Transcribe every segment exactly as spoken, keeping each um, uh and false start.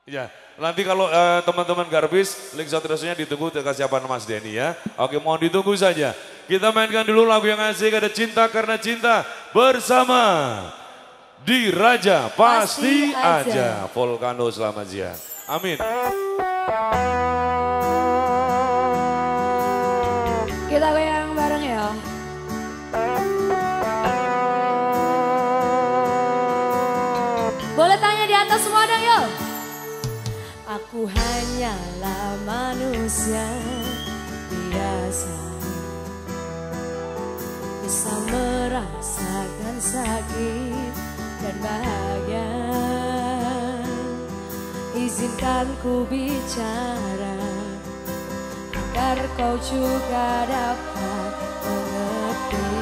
Ya, nanti kalau uh, teman-teman Garbis, link seterusnya ditunggu ke siapaan Mas Denny ya. Oke, mohon ditunggu saja. Kita mainkan dulu lagu yang asik, ada Cinta Karena Cinta bersama Di Raja Pasti, Pasti Aja. aja. Volcano selamat siang. Amin. Kita goyang bareng ya. Boleh tanya di atas semua dong yuk. Aku hanyalah manusia biasa, bisa merasakan sakit dan bahagia. Izinkan ku bicara agar kau juga dapat mengerti.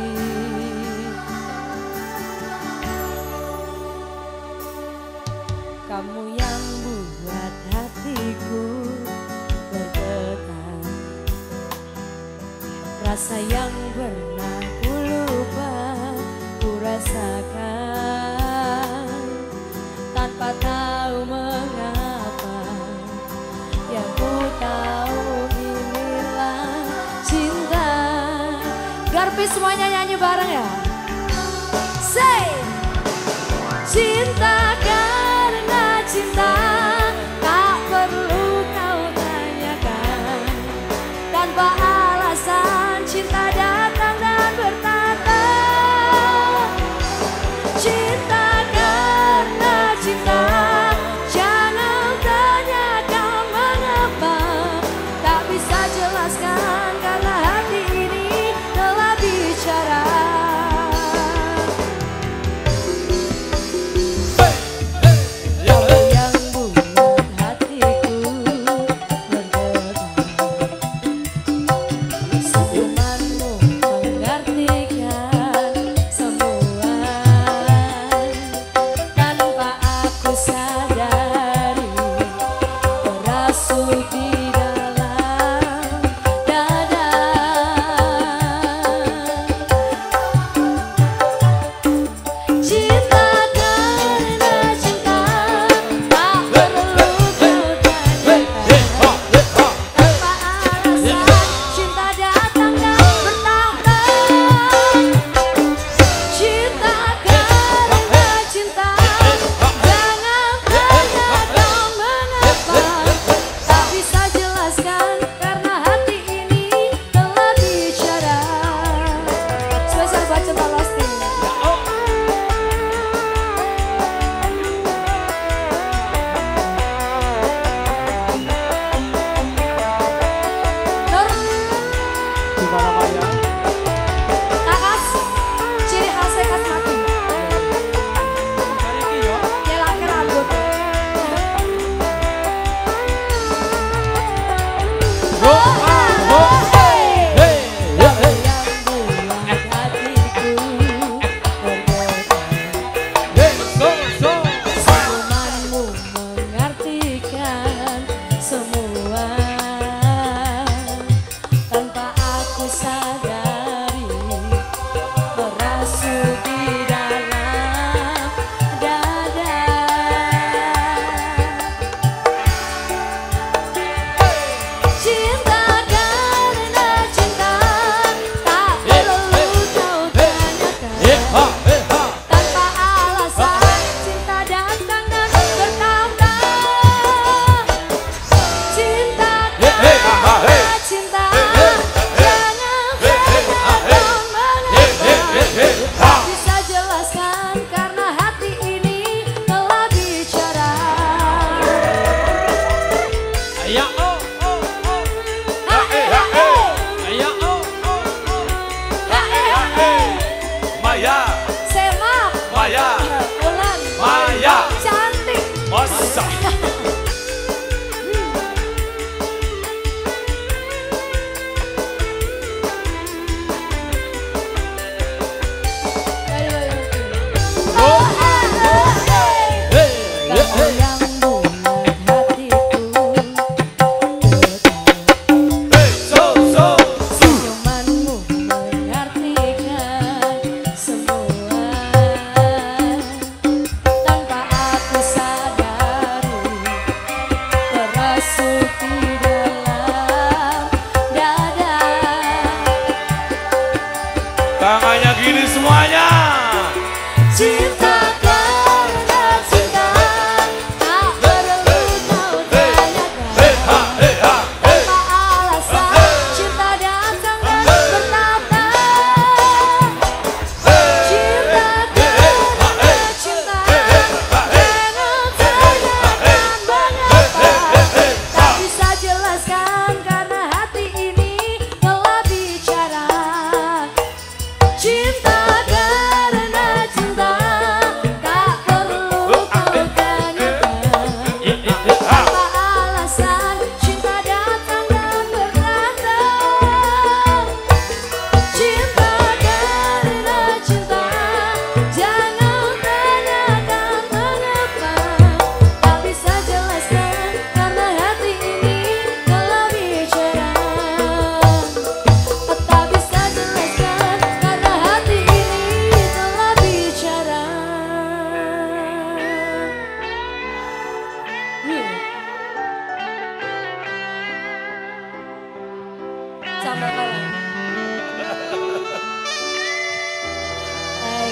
Kamu yang buat hatiku bergetar, rasa yang pernah ku lupa ku rasakan, tanpa tahu mengapa. Yang ku tahu inilah cinta. Garbis semuanya nyanyi bareng ya. Say cinta karena cinta, tak perlu kau tanyakan. Tanpa alasan cinta datang dan bertata. Cinta karena cinta, jangan tanyakan mengapa. Tak bisa jelaskan karena hati ini telah bicara.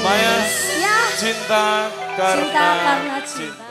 Maya, Ya. cinta karena, Cinta karena cinta. cinta.